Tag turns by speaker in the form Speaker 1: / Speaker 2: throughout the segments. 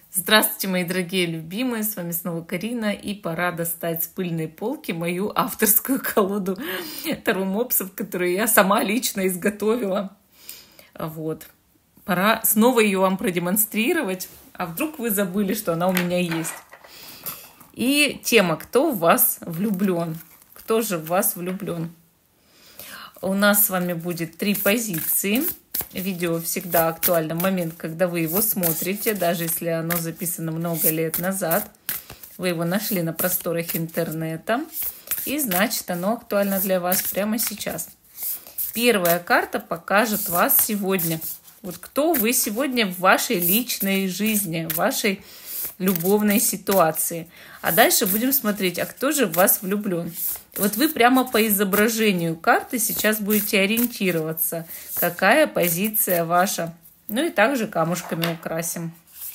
Speaker 1: Здравствуйте, мои дорогие любимые, с вами снова Карина, и пора достать с пыльной полки мою авторскую колоду Таро Мопсов, которую я сама лично изготовила. Вот. Пора снова ее вам продемонстрировать, а вдруг вы забыли, что она у меня есть. И тема «Кто в вас влюблен?» Кто же в вас влюблен? У нас с вами будет 3 позиции. Видео всегда актуально в момент, когда вы его смотрите, даже если оно записано много лет назад. Вы его нашли на просторах интернета, и значит, оно актуально для вас прямо сейчас. Первая карта покажет вас сегодня. Вот кто вы сегодня в вашей личной жизни, в вашей любовной ситуации. А дальше будем смотреть, а кто же в вас влюблен. Вот вы прямо по изображению карты сейчас будете ориентироваться, какая позиция ваша. Ну и также камушками украсим.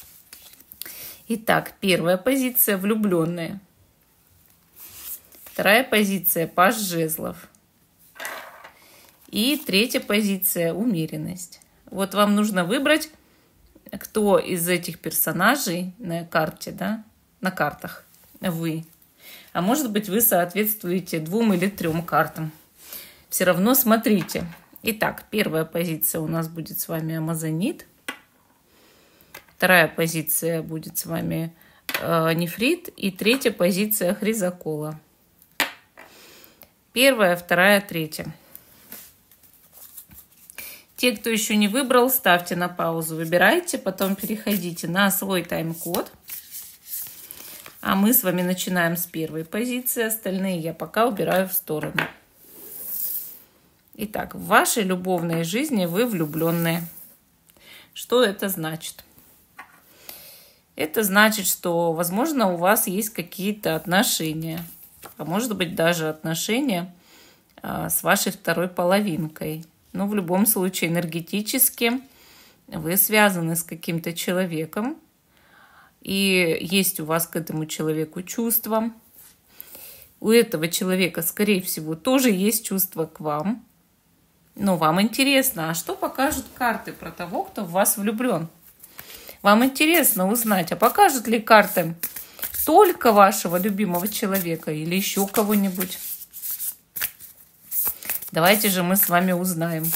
Speaker 1: Итак, первая позиция — влюбленные. Вторая позиция — паж жезлов. И третья позиция — умеренность. Вот вам нужно выбрать, кто из этих персонажей на карте, да, на картах вы. А может быть, вы соответствуете 2 или 3 картам. Все равно смотрите. Итак, первая позиция у нас будет с вами амазонит. Вторая позиция будет с вами нефрит. И третья позиция хризокола. Первая, вторая, третья. Те, кто еще не выбрал, ставьте на паузу, выбирайте, потом переходите на свой тайм-код. А мы с вами начинаем с первой позиции, остальные я пока убираю в сторону. Итак, в вашей любовной жизни вы влюбленные. Что это значит? Это значит, что, возможно, у вас есть какие-то отношения, а может быть даже отношения с вашей второй половинкой. Но в любом случае энергетически вы связаны с каким-то человеком, и есть у вас к этому человеку чувства. У этого человека, скорее всего, тоже есть чувства к вам. Но вам интересно, а что покажут карты про того, кто в вас влюблен? Вам интересно узнать, а покажут ли карты только вашего любимого человека или еще кого-нибудь? Давайте же мы с вами узнаем.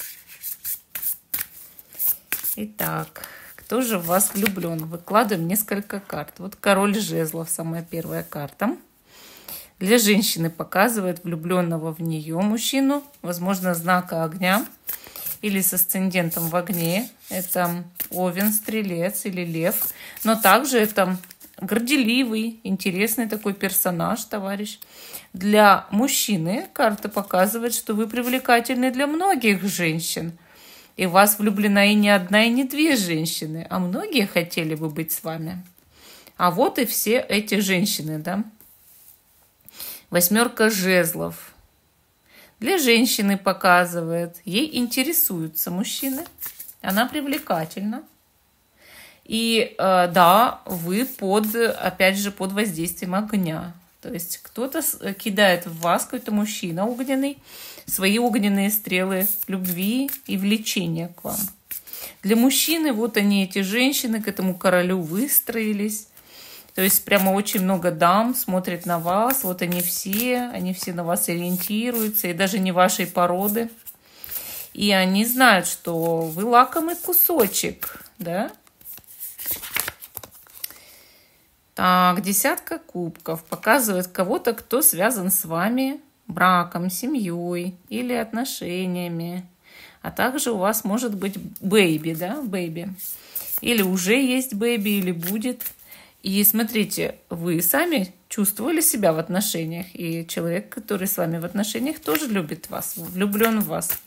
Speaker 1: Итак, кто же в вас влюблен? Выкладываем несколько карт. Вот король жезлов, самая первая карта. Для женщины показывает влюбленного в нее мужчину, возможно, знака огня или с асцендентом в огне. Это овен, стрелец или лев. Но также это горделивый, интересный такой персонаж, товарищ. Для мужчины карта показывает, что вы привлекательны для многих женщин. И в вас влюблена и не одна, и не 2 женщины, а многие хотели бы быть с вами. А вот и все эти женщины, да. 8 жезлов. Для женщины показывает, ей интересуются мужчины, она привлекательна. И да, вы опять же, под воздействием огня. То есть кто-то кидает в вас, какой-то мужчина огненный, свои огненные стрелы любви и влечения к вам. Для мужчины вот они, эти женщины, к этому королю выстроились. То есть прямо очень много дам смотрят на вас. Вот они все на вас ориентируются, и даже не вашей породы. И они знают, что вы лакомый кусочек, да? Так, 10 кубков показывает кого-то, кто связан с вами браком, семьей или отношениями. А также у вас может быть бэйби, да, бэйби. Или уже есть бэйби, или будет. И смотрите, вы сами чувствовали себя в отношениях, и человек, который с вами в отношениях, тоже любит вас, влюблен в вас.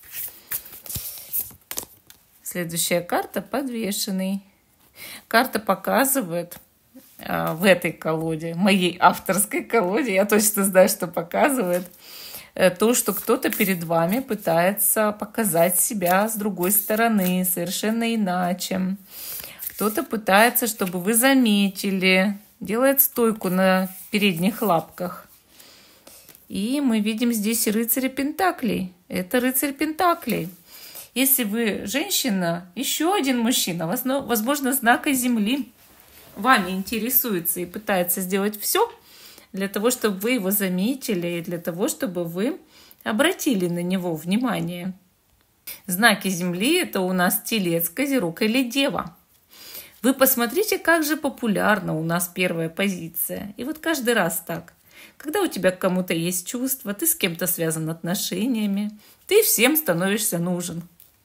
Speaker 1: Следующая карта — подвешенный. Карта показывает в этой колоде, моей авторской колоде, я точно знаю, что показывает, то, что кто-то перед вами пытается показать себя с другой стороны, совершенно иначе. Кто-то пытается, чтобы вы заметили, делает стойку на передних лапках. И мы видим здесь рыцаря Пентаклей. Это рыцарь Пентаклей. Если вы женщина, еще один мужчина, возможно, знака Земли. вами интересуется и пытается сделать все для того, чтобы вы его заметили, и для того, чтобы вы обратили на него внимание. Знаки Земли – это у нас Телец, Козерог или Дева. Вы посмотрите, как же популярна у нас первая позиция. И вот каждый раз так. Когда у тебя к кому-то есть чувства, ты с кем-то связан отношениями, ты всем становишься нужен.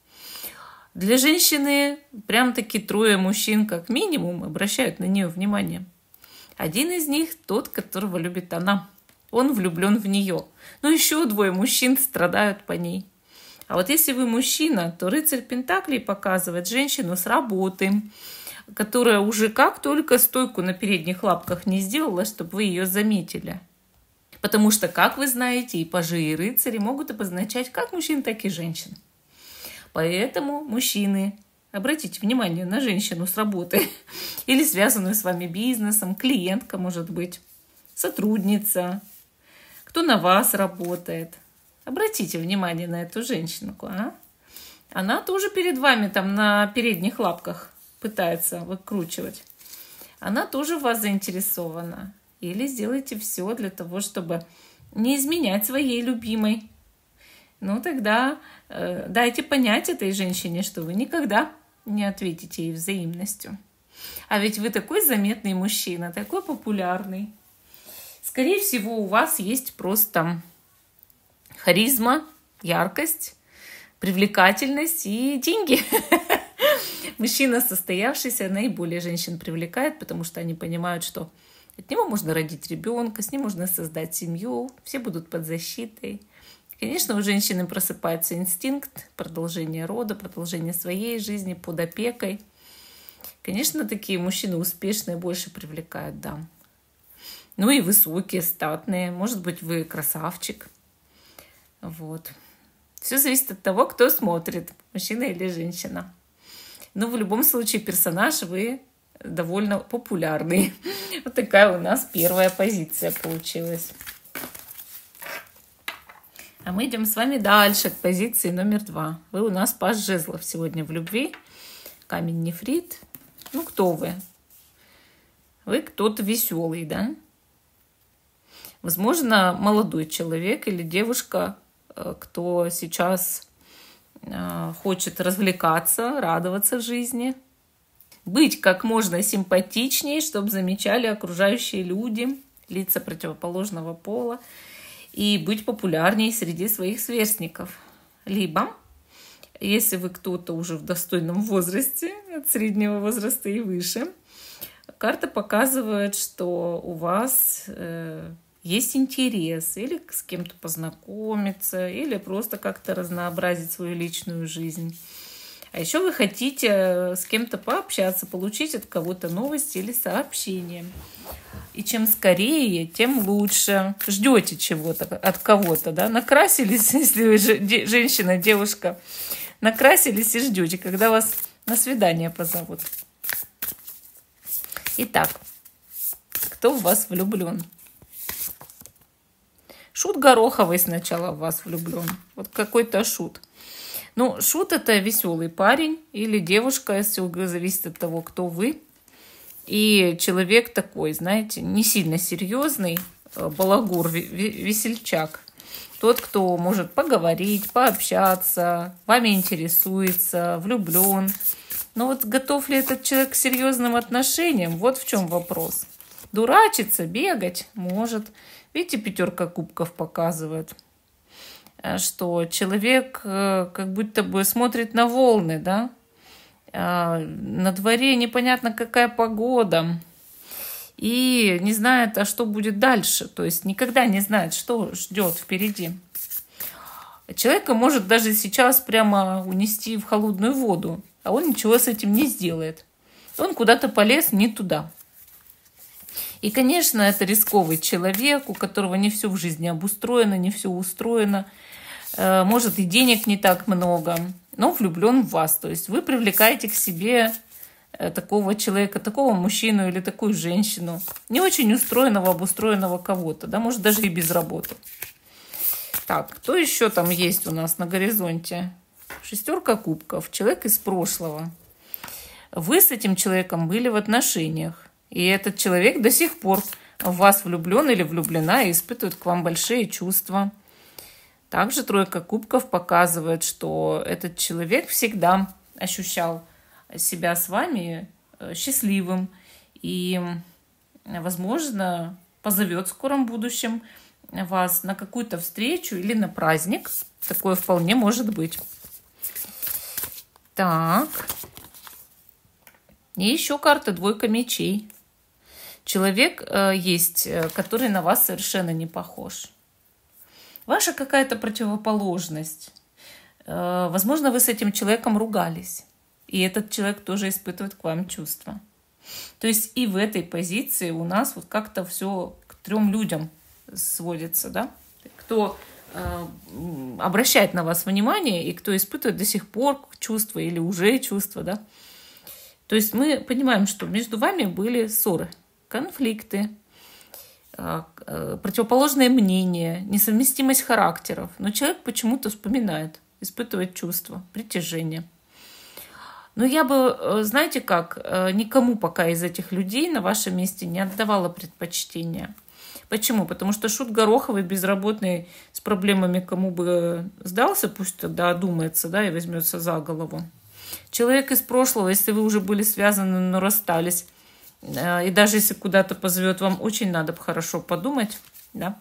Speaker 1: Для женщины прям-таки 3 мужчин как минимум обращают на нее внимание. Один из них тот, которого любит она. Он влюблен в нее. Но еще 2 мужчин страдают по ней. А вот если вы мужчина, то рыцарь Пентаклей показывает женщину с работы, которая уже как только стойку на передних лапках не сделала, чтобы вы ее заметили. Потому что, как вы знаете, и пажи, и рыцари могут обозначать как мужчин, так и женщин. Поэтому, мужчины, обратите внимание на женщину с работы или связанную с вами бизнесом, клиентка, может быть, сотрудница, кто на вас работает. Обратите внимание на эту женщинку. Она тоже перед вами там на передних лапках пытается выкручивать. Она тоже в вас заинтересована. Или сделайте все для того, чтобы не изменять своей любимой. Ну, тогда дайте понять этой женщине, что вы никогда не ответите ей взаимностью. А ведь вы такой заметный мужчина, такой популярный. Скорее всего, у вас есть просто харизма, яркость, привлекательность и деньги. Мужчина состоявшийся наиболее женщин привлекает, потому что они понимают, что от него можно родить ребенка, с ним можно создать семью, все будут под защитой. Конечно, у женщины просыпается инстинкт продолжения рода, продолжения своей жизни под опекой. Конечно, такие мужчины успешные больше привлекают дам. Ну и высокие, статные. Может быть, вы красавчик. Вот. Все зависит от того, кто смотрит, мужчина или женщина. Но в любом случае персонаж вы довольно популярный. Вот такая у нас первая позиция получилась. А мы идем с вами дальше к позиции номер 2. Вы у нас паж жезлов сегодня в любви. Камень нефрит. Ну, кто вы? Вы кто-то веселый, да? Возможно, молодой человек или девушка, кто сейчас хочет развлекаться, радоваться жизни. Быть как можно симпатичнее, чтобы замечали окружающие люди, лица противоположного пола. И быть популярнее среди своих сверстников. Либо, если вы кто-то уже в достойном возрасте, от среднего возраста и выше, карта показывает, что у вас есть интерес или с кем-то познакомиться, или просто как-то разнообразить свою личную жизнь. А еще вы хотите с кем-то пообщаться, получить от кого-то новости или сообщение. И чем скорее, тем лучше. Ждете чего-то от кого-то, да? Накрасились, если вы женщина, девушка, накрасились и ждете, когда вас на свидание позовут. Итак, кто в вас влюблен? Шут Гороховый сначала в вас влюблен. Вот какой-то шут. Ну, шут – это веселый парень или девушка, все зависит от того, кто вы. И человек такой, знаете, не сильно серьезный, балагур, весельчак. Тот, кто может поговорить, пообщаться, вами интересуется, влюблен. Но вот готов ли этот человек к серьезным отношениям? Вот в чем вопрос. Дурачиться, бегать может. Видите, 5 кубков показывает, что человек как будто бы смотрит на волны, да? На дворе непонятно какая погода. И не знает, а что будет дальше. То есть никогда не знает, что ждет впереди. Человека может даже сейчас прямо унести в холодную воду, а он ничего с этим не сделает. Он куда-то полез не туда. И, конечно, это рисковый человек, у которого не все в жизни обустроено, не все устроено. Может, и денег не так много, но влюблен в вас. То есть вы привлекаете к себе такого человека, такого мужчину или такую женщину, не очень устроенного, обустроенного кого-то, да, может, даже и без работы. Так, кто еще там есть у нас на горизонте? 6 кубков, человек из прошлого. Вы с этим человеком были в отношениях. И этот человек до сих пор в вас влюблен или влюблена и испытывает к вам большие чувства. Также тройка кубков показывает, что этот человек всегда ощущал себя с вами счастливым и, возможно, позовет в скором будущем вас на какую-то встречу или на праздник. Такое вполне может быть. Так. И еще карта двойка мечей. Человек есть, который на вас совершенно не похож. Ваша какая-то противоположность. Возможно, вы с этим человеком ругались. И этот человек тоже испытывает к вам чувства. То есть и в этой позиции у нас вот как-то все к 3 людям сводится, да? Кто обращает на вас внимание и кто испытывает до сих пор чувства или уже чувства, да? То есть мы понимаем, что между вами были ссоры, конфликты, противоположные мнения, несовместимость характеров. Но человек почему-то вспоминает, испытывает чувства, притяжение. Но я бы, знаете как, никому пока из этих людей на вашем месте не отдавала предпочтения. Почему? Потому что шут гороховый, безработный, с проблемами кому бы сдался, пусть тогда одумается, да, и возьмется за голову. Человек из прошлого, если вы уже были связаны, но расстались, и даже если куда-то позовет, вам очень надо хорошо подумать, да.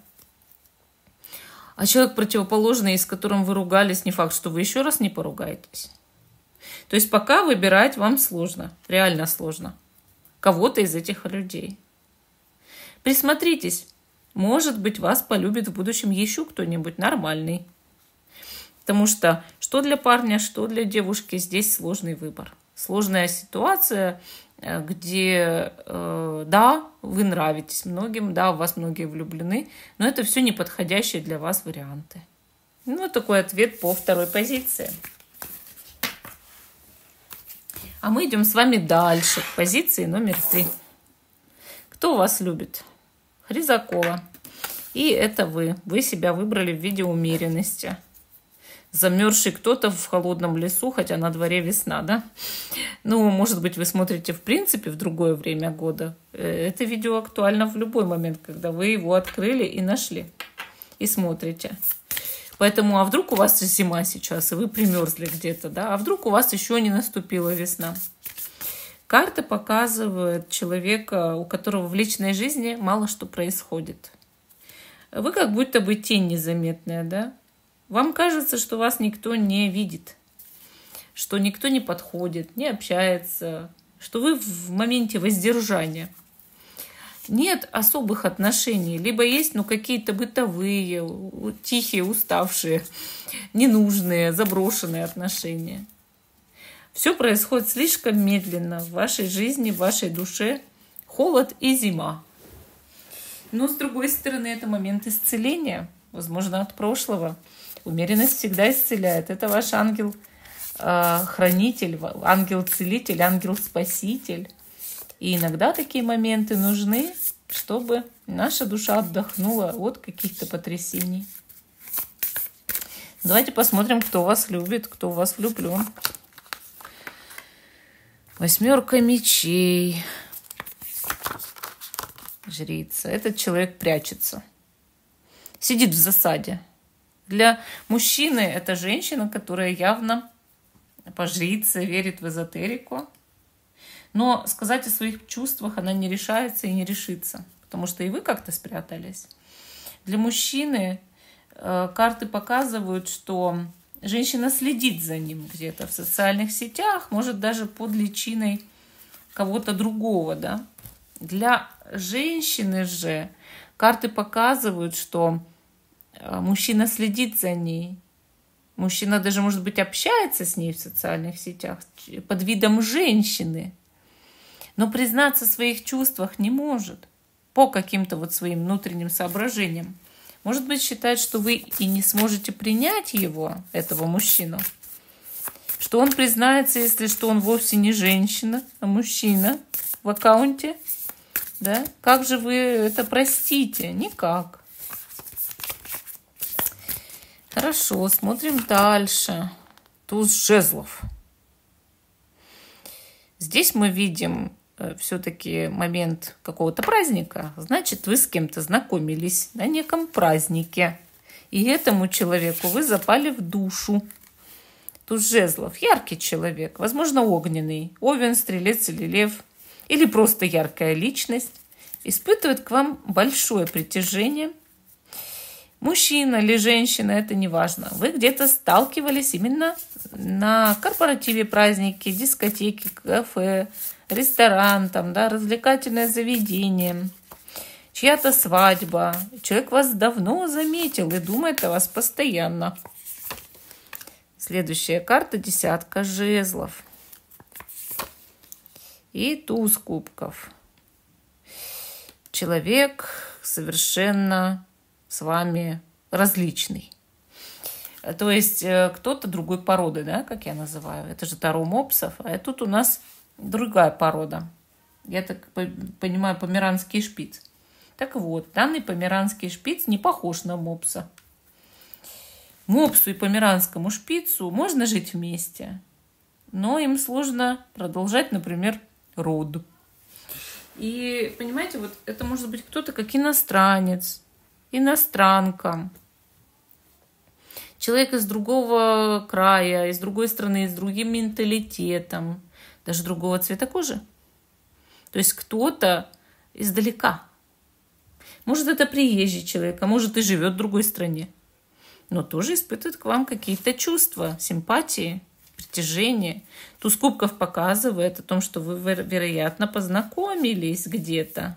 Speaker 1: А человек противоположный, с которым вы ругались, не факт, что вы еще раз не поругаетесь. То есть пока выбирать вам сложно, реально сложно, кого-то из этих людей. Присмотритесь, может быть, вас полюбит в будущем еще кто-нибудь нормальный. Потому что для парня, что для девушки, здесь сложный выбор. Сложная ситуация, где, да, вы нравитесь многим, да, в вас многие влюблены, но это все неподходящие для вас варианты. Ну, вот такой ответ по второй позиции. А мы идем с вами дальше, к позиции номер 3. Кто вас любит? Хризакова. И это вы. Вы себя выбрали в виде умеренности. Замерзший кто-то в холодном лесу, хотя на дворе весна, да? Ну, может быть, вы смотрите в принципе в другое время года. Это видео актуально в любой момент, когда вы его открыли и нашли. И смотрите. Поэтому, а вдруг у вас зима сейчас, и вы примерзли где-то, да? А вдруг у вас еще не наступила весна? Карта показывает человека, у которого в личной жизни мало что происходит. Вы как будто бы тень незаметная, да? Вам кажется, что вас никто не видит, что никто не подходит, не общается, что вы в моменте воздержания. Нет особых отношений, либо есть, какие-то бытовые, тихие, уставшие, ненужные, заброшенные отношения. Все происходит слишком медленно в вашей жизни, в вашей душе. Холод и зима. Но, с другой стороны, это момент исцеления, возможно, от прошлого. Умеренность всегда исцеляет. Это ваш ангел-хранитель, ангел-целитель, ангел-спаситель. И иногда такие моменты нужны, чтобы наша душа отдохнула от каких-то потрясений. Давайте посмотрим, кто вас любит, кто в вас влюблен. 8 мечей. Жрица. Этот человек прячется. Сидит в засаде. Для мужчины это женщина, которая явно по жрице верит в эзотерику. Но сказать о своих чувствах она не решается и не решится, потому что и вы как-то спрятались. Для мужчины карты показывают, что женщина следит за ним где-то в социальных сетях, может даже под личиной кого-то другого, да. Для женщины же карты показывают, что мужчина следит за ней. Мужчина даже, может быть, общается с ней в социальных сетях под видом женщины, но признаться в своих чувствах не может по каким-то своим внутренним соображениям. Может быть, считает, что вы и не сможете принять его, этого мужчину. Что он признается, если что он вовсе не женщина, а мужчина в аккаунте. Да? Как же вы это простите? Никак. Хорошо, смотрим дальше. Туз жезлов. Здесь мы видим все-таки момент какого-то праздника, значит, вы с кем-то знакомились на неком празднике. И этому человеку вы запали в душу. Туз жезлов. Яркий человек, возможно, огненный. Овен, стрелец или лев. Или просто яркая личность. Испытывает к вам большое притяжение. Мужчина или женщина, это не важно. Вы где-то сталкивались именно на корпоративе, празднике, дискотеке, кафе, ресторан, там, да, развлекательное заведение, чья-то свадьба. Человек вас давно заметил и думает о вас постоянно. Следующая карта — десятка жезлов. И туз кубков. Человек совершенно с вами различный. То есть кто-то другой породы, да, как я называю. Это же Таро мопсов, а тут у нас другая порода. Я так понимаю, померанский шпиц. Так вот, данный померанский шпиц не похож на мопса. Мопсу и померанскому шпицу можно жить вместе, но им сложно продолжать, например, род. И, понимаете, вот это может быть кто-то как иностранец, иностранка, человек из другого края, из другой страны, с другим менталитетом, даже другого цвета кожи. То есть кто-то издалека. Может, это приезжий человек, а может, и живет в другой стране, но тоже испытывает к вам какие-то чувства, симпатии, притяжение. Туз кубков показывает о том, что вы, вероятно, познакомились где-то.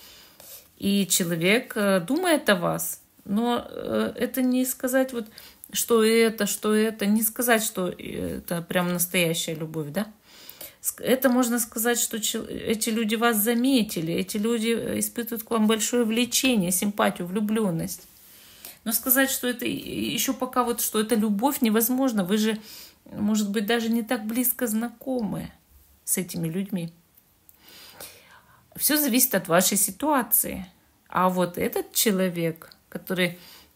Speaker 1: И человек думает о вас. Но это не сказать, вот, что это, не сказать, что это прям настоящая любовь, да? Это можно сказать, что эти люди вас заметили, эти люди испытывают к вам большое влечение, симпатию, влюбленность. Но сказать, что это еще пока вот, что это любовь, невозможно. Вы же, может быть, даже не так близко знакомы с этими людьми. Все зависит от вашей ситуации. А вот этот человек, который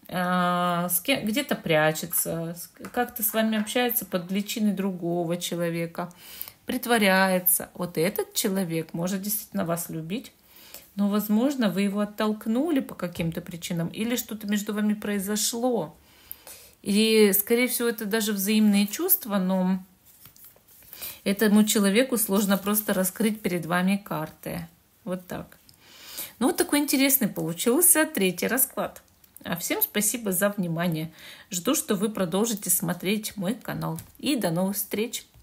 Speaker 1: где-то прячется, как-то с вами общается под личиной другого человека, притворяется, вот этот человек может действительно вас любить, но, возможно, вы его оттолкнули по каким-то причинам или что-то между вами произошло. И, скорее всего, это даже взаимные чувства, но этому человеку сложно просто раскрыть перед вами карты. Вот так. Ну, вот такой интересный получился третий расклад. А всем спасибо за внимание. Жду, что вы продолжите смотреть мой канал. И до новых встреч!